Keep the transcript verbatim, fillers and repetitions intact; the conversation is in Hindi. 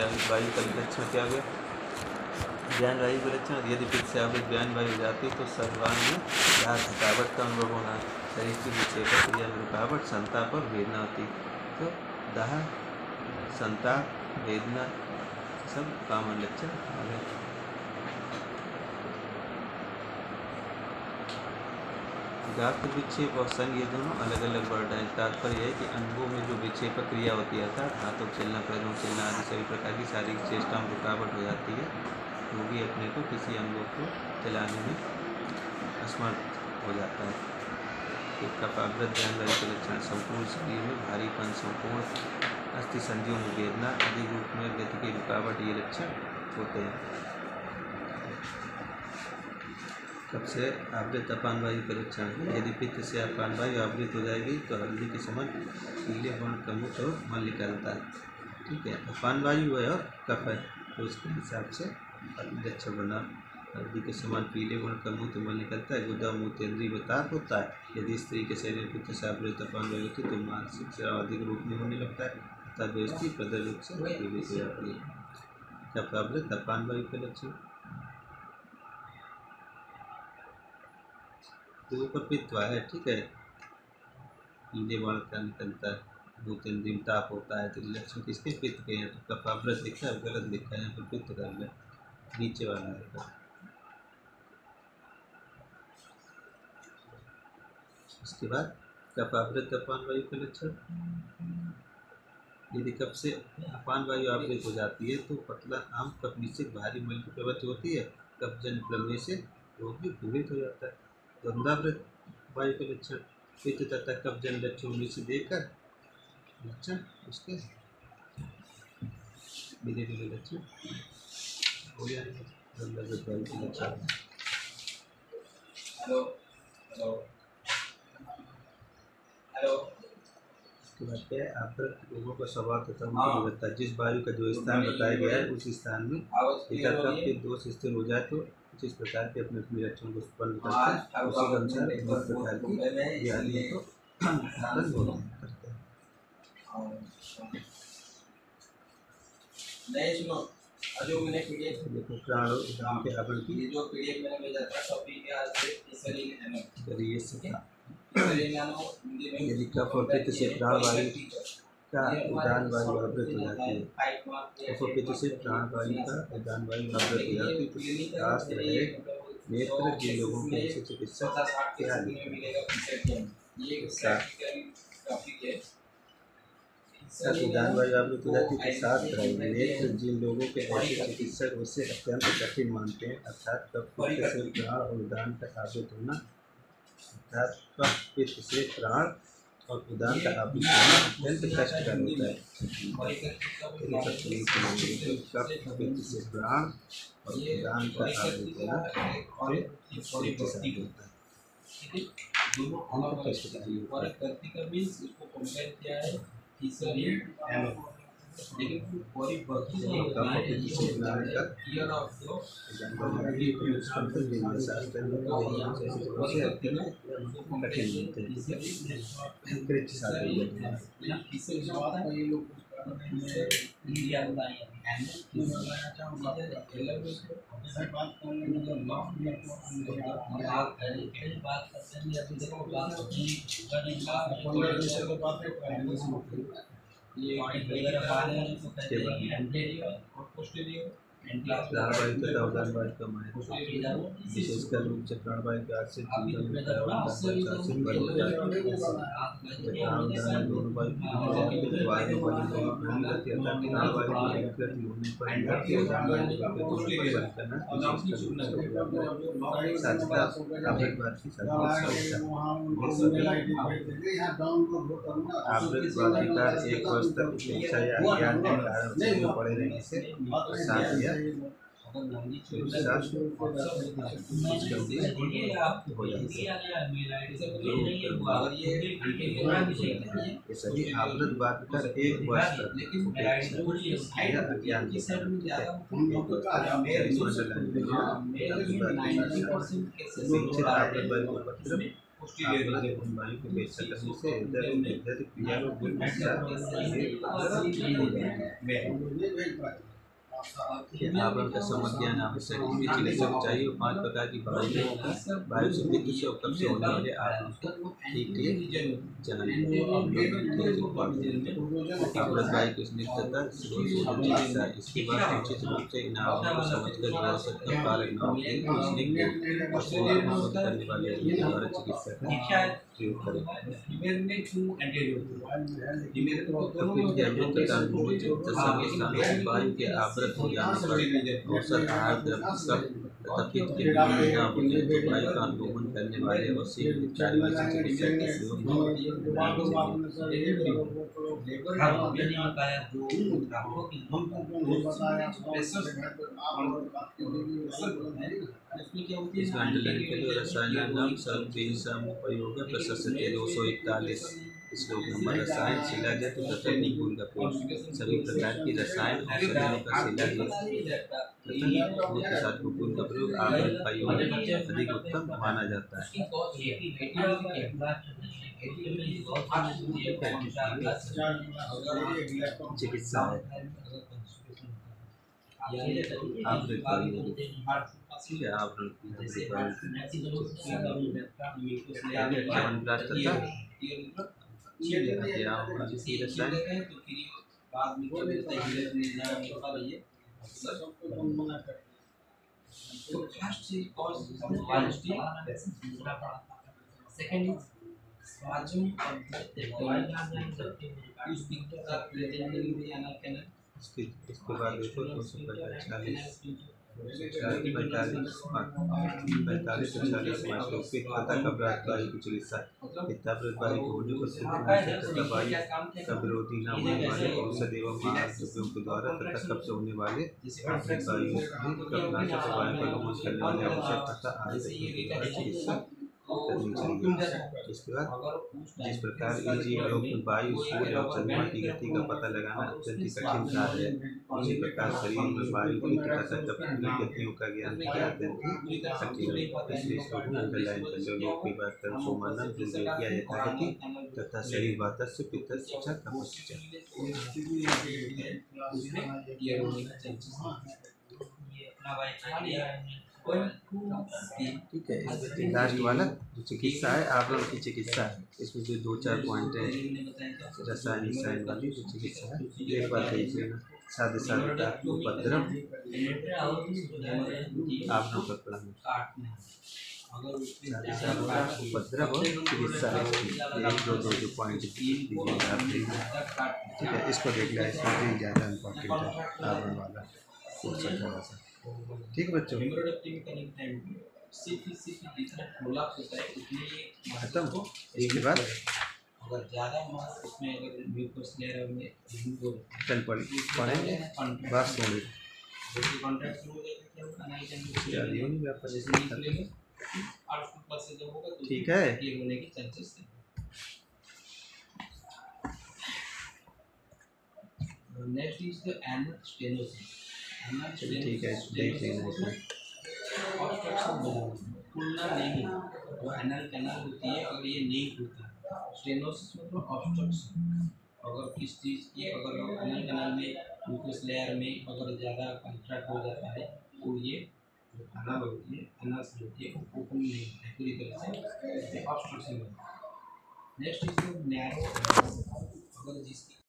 ज्ञान वायु का लक्षण क्या गया, ज्ञान वायु का लक्षण। यदि पित्त से आवृत ज्ञान वायु हो जाती तो सर्वांग में दाह थकावट का अनुभव होना, शरीर की विक्षेपक क्रिया में रुकावट, संताप और वेदना होती। तो दाह, संताप, वेदना सब कॉमन लक्षण आ गए। गात्र विक्षेप और संग ये दोनों अलग अलग वर्ड हैं। तात्पर्य है कि अंगों में जो विक्षेपक क्रिया होती है अर्थात हाथों चलना, पैरों चलना आदि सभी प्रकार की शारीरिक चेष्टाओं में रुकावट हो जाती है, वो भी अपने को किसी अंगों को चलाने में असमर्थ हो जाता है। एक कपावृत ज्ञान वायु के लक्षण संपूर्ण शरीर में भारीपन, संपूर्ण अस्थि संधियों में वेदना, अधिक रूप में गति की रुकावट, ये लक्षण होते हैं। सबसे आवृत अपान वायु के लक्षण है। यदि पित्त से अपान वायु आवृत हो जाएगी तो हल्दी के समान पीले वर्ण का मुख और मल निकलता है। ठीक है, अपान वायु है और कफ है तो उसके हिसाब से लक्षण बना। हल्दी के समान पीले वर्ण का मुँह तो मल निकलता है, गुदा मूत्रेंद्रीय बताप होता है। यदि स्त्री के शरीर में पित्त से आवृत अपान वायु होती तो मानसिक श्राव अधिक रूप में होने लगता है तथा जो स्त्री प्रदर रूप से पीड़ित हो जाती है। कफ आवृत अपान वायु के लक्षण तो ऊपर पित्त है, ठीक है, पीले वर्ण का निकलता है, मूत्रेंद्रिय ताप होता है। तो लक्षण किसके, पित्त के हैं। तो कफावृत लिखा है, गलत लिखा है, यहाँ पर पित्त कर ले, नीचे वाला है। उसके बाद कफावृत अपान वायु के लक्षण, यदि कफ से अपान वायु आवृत हो जाती है तो पतला आम कफ नीचे भारी मल की प्रवृत्ति होती है, कफजन प्रमेय से रोग भी पीड़ित हो जाता है। द्वंद्वावृत वायु के लक्षण, पित्त तथा कफजन लक्षण से देखकर लक्षण उसके धीरे धीरे लक्षण हो जाएंगे। द्वंद्वावृत वायु के लक्षण हेलो हेलो हेलो उसके बाद क्या है, आवृत लोगों का स्वभाव तथा उनकी विविधता। जिस वायु का जो स्थान बताया गया है उस स्थान में पिता कफ के दोष स्थिर हो जाए तो जिस प्रकार के अपने अपने लक्षण को उत्पन्न करते हैं उसी के अनुसार विभिन्न प्रकार की व्याधियों को उत्पन्न करते हैं। नहीं सुनो, अजो मैंने पीडीएफ देखो प्राण और उदान के आवरण की जो पीडीएफ मैंने भेजा था टॉपिक के आज से इसलिए है करिए से यदि कफ और पित्त से प्राण वायु का उदान वायु आवृत हो जाती है, कफ और पित्त से प्राण वायु का उदान वायु आवृत हो जाती है तो शास्त्र है नेत्र जिन लोगों के जैसे चिकित्सक क्या उदान वायु आवृत हो जाती है तो शास्त्र है नेत्र जिन लोगों के ऐसे चिकित्सक उसे अत्यंत कठिन मानते हैं, अर्थात कफ पित्त से प्राण और उदान का आवृत होना अर्थात कफ पित्त से प्राण और उदान का आवृत होना अत्यंत कष्टकर होता है। कफ पित्त से प्राण और उदान का आवृत होना दोनों अलग कष्टकारी लेकिन पूरी प्राणवायु तथा उदान वायु का महत्व विशेषकर रूप से प्राणवायु के आश्रित जीवन में दोनों वायु एक वर्ष तक उपेक्षा या अज्ञान के कारण पड़े रहने से साथ या सभी आवृत बात कर एक वर्ष तक अज्ञान के आवर्त वायु की अपेक्षा करने से हृदय रोग इत्यादि क्रिया रोग भी आवरण का समझ ज्ञान आवश्यक है। चिकित्सक चाहिए और पांच प्रकार की वायु वायु से पित्त से और कफ से होने वाले आवरण को ठीक ठीक जाने आवृत वायु की स्निग्धता चिकित्सा। इसके बाद उचित रूप से इन आवरणों को समझकर आवश्यकता पालन न होगी तो स्निग्ध और शरीर को शुद्ध करने वाले के द्वारा चिकित्सा का प्रयोग करें। वायु के आवृत हो जाने पर औसत आहार द्रव्य सब तथा पित्त के विभिन्न न होने तो वायु का अनुगमन करने वाले और शीघ्र उपचार में चिकित्सा के प्रयोग इस आंदोलन के लिए रसायन नाम सर्वदेशम उपयोग है प्रशस्त दो सौ इकतालीस श्लोक नंबर रसायन शिलाजत तथा निगुण का प्रयोग सभी प्रकार की रसायन औषधियों का शिलाजत तथा के साथ गुण का प्रयोग आवरण वायु अधिक उत्तम माना जाता है। चिकित्सा है आवृत वायु ठीक है आवरण Second is Swajum of the इसके इसके बाद देखो दो सौ पैंतालीस पैंतालीस पैंतालीस से चालीस माइक्रो पित्त तथा कब्रात वायु की चिकित्सा। पित्तावृत वायु को होने पर सिद्ध तथा वायु का विरोधी न होने वाले औषध एवं महाद्रव्यों के द्वारा तथा कब्ज होने वाले वायु कब्नाशक वायु का गमन करने वाले आवश्यक तथा आदि चिकित्सा करनी चाहिए। इसके बाद जिस प्रकार जीव लोग में वायु सूर्य और चंद्रमा की गति का पता लगाना अत्यंत कठिन कार्य है उसी प्रकार शरीर में वायु पित्त तथा कफ की गतियों का ज्ञान अत्यंत कठिन है। इसलिए श्लोक में अंडरलाइन कर लो लोग की बात कर सोमानम दुर्योग्या यथागति तथा शरीर वातस्य पित्तस्य च कफस्य ठीक है। इसमें लास्ट वाला जो चिकित्सा है आवरण की चिकित्सा है इसमें जो दो चार पॉइंट है रसायन साइन वाली जो चिकित्सा है एक बार देख लेना साधे साधता उपद्रव आवरण का प्लान उपद्रव और चिकित्सा एक दो दो जो पॉइंट ठीक है इसको देख लिया इसमें ज़्यादा इम्पोर्टेंट है आवरण वाला थोड़ा सा ठीक है बच्चों खत्म। इसके बाद अगर ज़्यादा मास उसमें अगर म्यूकस लेयर में चल पड़ी पढ़ेंगे बस हो गई कॉन्ट्रैक्ट हो जाएगा ठीक है ये होने की चांसेस है। Next is the anal stenosis. ठीक है देख लेना इसमें खुलना नहीं वो एनल कैनल होती है अगर ये नहीं खुलता स्टेनोसिस मतलब ऑब्स्ट्रक्शन अगर किस चीज़ की अगर एनल कैनल में म्यूकस लेयर में अगर ज़्यादा कंट्रैक्ट हो जाता है तो ये जो एनल होती है एनल से होती है वो ओपन नहीं होता है पूरी तरह से ऑब्स्ट्रक्शन होता है। नेक्स्ट इज नैरो अगर जिसकी